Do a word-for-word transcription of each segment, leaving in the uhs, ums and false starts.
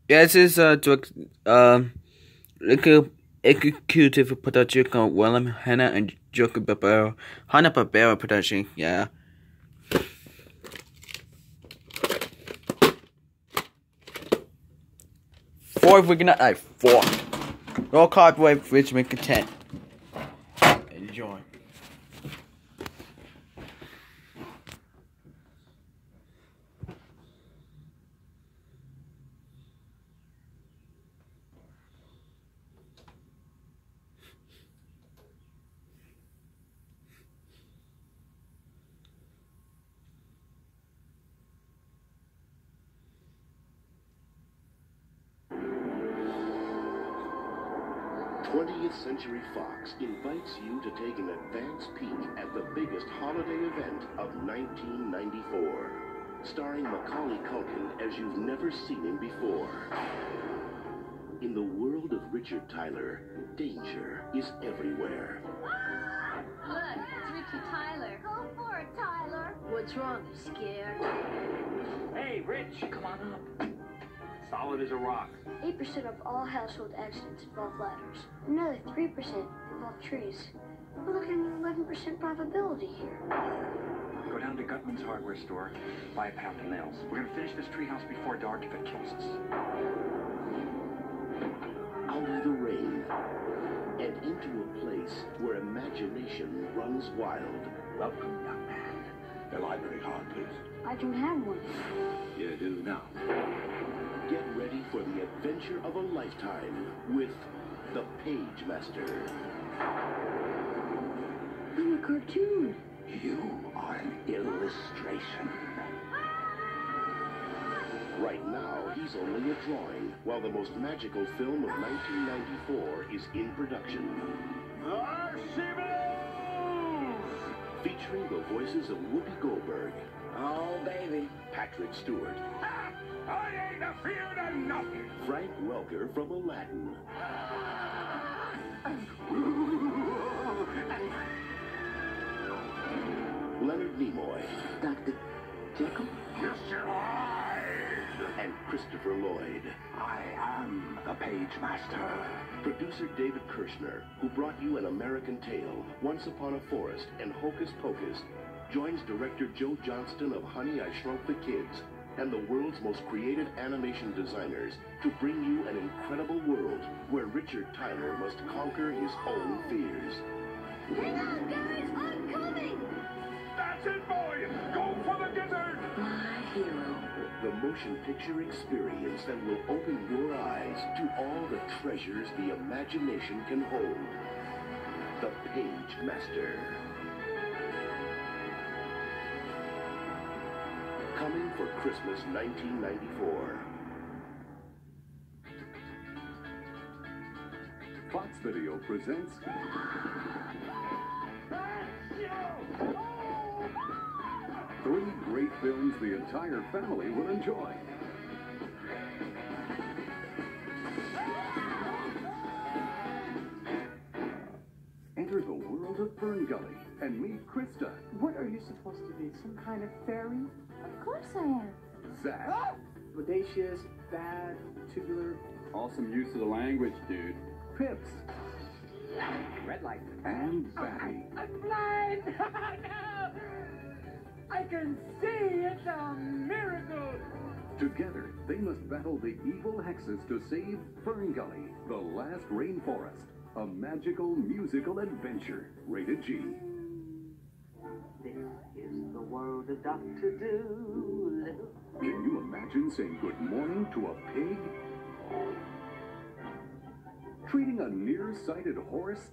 Yeah, this is a direct, um, executive production of William Hanna and Jacob Barbera. Hanna-Barbera production, yeah. Four, we're gonna, like, four. Roll copyright Richmond content. Enjoy. twentieth Century Fox invites you to take an advance peek at the biggest holiday event of nineteen ninety-four, starring Macaulay Culkin as you've never seen him before. In the world of Richard Tyler, danger is everywhere. Look, it's Richie Tyler. Go for it, Tyler. What's wrong? You scared? Hey, Rich, come on up. Solid as a rock. eight percent of all household accidents involve ladders. Another three percent involve trees. We're looking at an eleven percent probability here. Go down to Gutman's hardware store, buy a pound of nails. We're gonna finish this treehouse before dark if it kills us. Out of the rain and into a place where imagination runs wild. Welcome, young man. The library card, please. I don't have one. You do now. Get ready for the adventure of a lifetime with the Page Master. I'm a cartoon. You are an illustration. Right now, he's only a drawing, while the most magical film of nineteen ninety-four is in production. Featuring the voices of Whoopi Goldberg. Oh, baby. Patrick Stewart. I ain't afeard of nothing. Frank Welker from Aladdin. Leonard Nimoy. Doctor Jekyll? Yes, your eyes. And Christopher Lloyd. I am the Page Master. Producer David Kirshner, who brought you An American Tale, Once Upon a Forest, and Hocus Pocus, joins director Joe Johnston of Honey, I Shrunk the Kids, and the world's most creative animation designers to bring you an incredible world where Richard Tyler must conquer his own fears. Hang on, guys! I'm coming! That's it, boys. Go for the gizzard. My hero. The motion picture experience that will open your eyes to all the treasures the imagination can hold. The Page Master. Coming for Christmas nineteen ninety-four. Fox Video presents three great films the entire family will enjoy. Enter the world of Fern Gully and meet Krista. What are you supposed to be? Some kind of fairy? Of course I am. Zach. Bodacious, bad, tubular. Awesome use of the language, dude. Pips. Red light. And Batty. I'm blind! No! I can see! It's a miracle! Together, they must battle the evil hexes to save Fern Gully, the last rainforest. A magical musical adventure. Rated G. This is the world of Doctor Dolittle. Can you imagine saying good morning to a pig? Treating a nearsighted horse?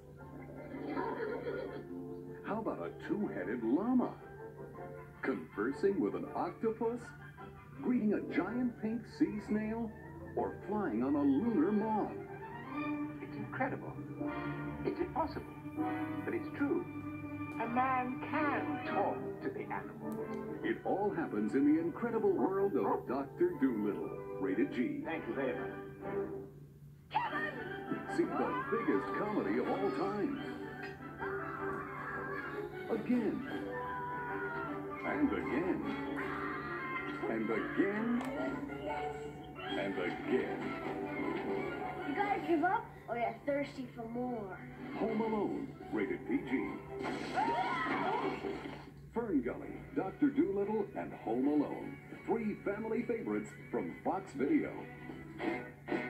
How about a two-headed llama? Conversing with an octopus? Greeting a giant pink sea snail? Or flying on a lunar moth? It's incredible. It's impossible. But it's true. A man can talk to the animals. It all happens in the incredible world of Doctor Dolittle. Rated G. Thank you very much. See the biggest comedy of all time. Again. And again. And again. And again. You guys give up, or you're thirsty for more? Home Alone, rated P G. Fern Gully, Doctor Dolittle, and Home Alone. Three family favorites from Fox Video.